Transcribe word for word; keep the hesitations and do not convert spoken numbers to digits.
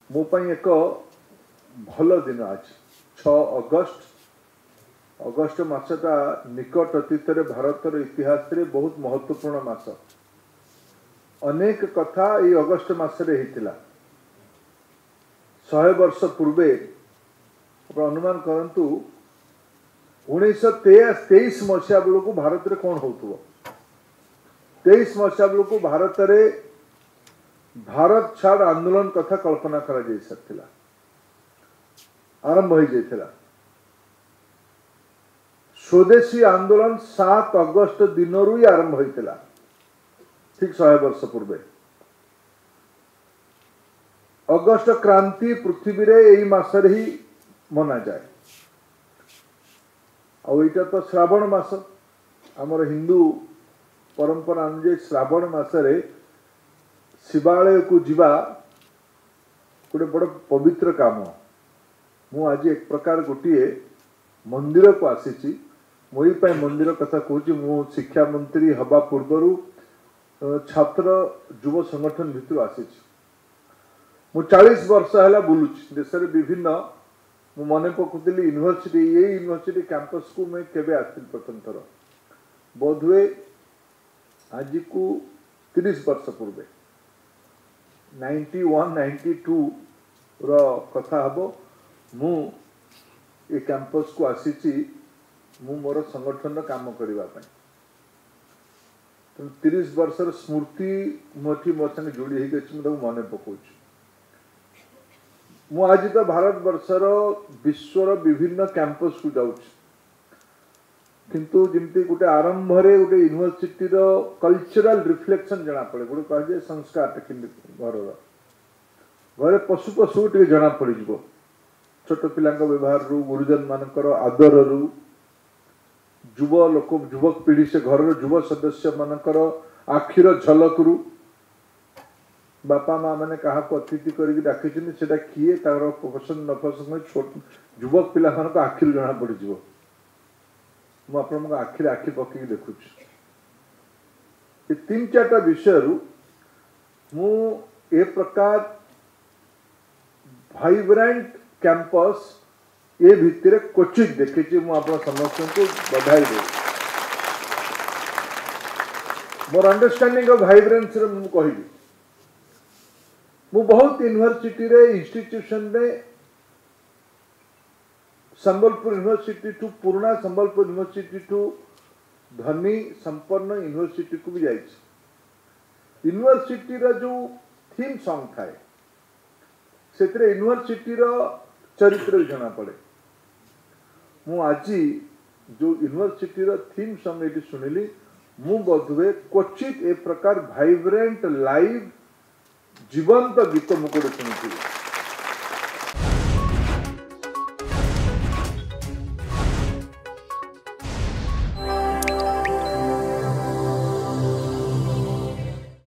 मो पई एक भल दिन आज छह अगस्त अगस्त मासटा निकट अतीत भारतर इतिहास रे बहुत महत्वपूर्ण मास। अनेक कथा ये अगस्त मासरे होता। शहे वर्ष पूर्वे अनुमान करंतु उन्नीस तेईस मसीहा बेलू भारत में कौन हो तेईस मसीहा बेलू भारत में भारत छाड़ आंदोलन कथा कल्पना करा जाय सकथिला, आरंभ हो जाइथिला। स्वदेशी आंदोलन सात अगस्त दिन रु ही आरंभ होइथिला, ठीक शहे वर्ष पूर्वे। अगस्त क्रांति पृथ्वी रे एई मासरे ही मना जाए। आ इटा तो श्रावण मास, आमर हिंदू परंपरा अनुसार श्रावण मासरे शिवालय को जीवा गोटे बड़ पवित्र काम। मु आज एक प्रकार गोटे मंदिर को आसी मुई मंदिर कथा कहूँ। मु शिक्षा मंत्री हवा पूर्व छात्र युव संगठन भितर आसी मु चालीस वर्ष है बुलूँ देश में विभिन्न मु मन पकुली यूनिवर्सिटी ये यूनिवर्सिटी कैंपस को मैं केवे आसी प्रथम थर बोधवे आज को तीस वर्ष पूर्वे नाइंटी वन नाइंटी टू रो कथा हबो। मु ये कैंपस को आसी मु मोर संगठन काम करबा पई तो तीस वर्षर स्मृति मोठी मो संग जोड़ी हो गई मुझे मन पकाऊँ। मु आज तो भारत वर्षर विश्वर विभिन्न कैंपस को जाऊँ किंतु जमती गोटे आरंभ रे गोटे यूनिवर्सिटी रो कल्चरल रिफ्लेक्शन जना पड़े। गोटे कह जाए संस्कार घर घरे पशु पशु टे जना पड़ जाव छोट पिला व्यवहार रु गुरुजन मानकर आदर रु युव लोक युवक पीढ़ी से घर युव सदस्य मानकर आखिर झलक रु बापा माँ मैंने क्या अतिथि करके डाकी किए तार पसंद नपसंद छोट युवक पिला मान आखिर जना पड़ जाव। मु आप आखिर आखि पकई देखु तीन चार्टा विषय रु मु ए प्रकार वाइब्रेंट कैंपस ये भितर क्वचित देखी मुझे समस्त को बधाई दे। मोर अंडरस्टैंडिंग ऑफ वाइब्रेंस मु कहबी मु बहुत यूनिवर्सिटी रे इंस्टीट्यूशन रे संबलपुर यूनिवर्सिटी टू पुराना संबलपुर यूनिवर्सिटी टू धनी संपन्न यूनिवर्सिटी को भी जाइए। यूनिवर्सिटी रा जो थीम सॉन्ग थाए से यूनिवर्सिटी रा चरित्र जना पड़े। मु आज जो यूनिवर्सिटी रा थीम सॉन्ग ये सुनिली मु बोधवे क्वचित ए प्रकार वाइब्रेंट लाइव जीवंत गीत मुझे शुणी।